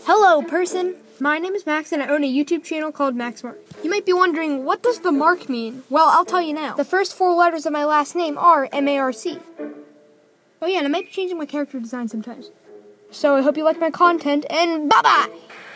Hello, person. My name is Max, and I own a YouTube channel called Maxmarc. You might be wondering, what does the mark mean? Well, I'll tell you now. The first 4 letters of my last name are M-A-R-C. Oh yeah, and I might be changing my character design sometimes. So I hope you like my content, and bye-bye!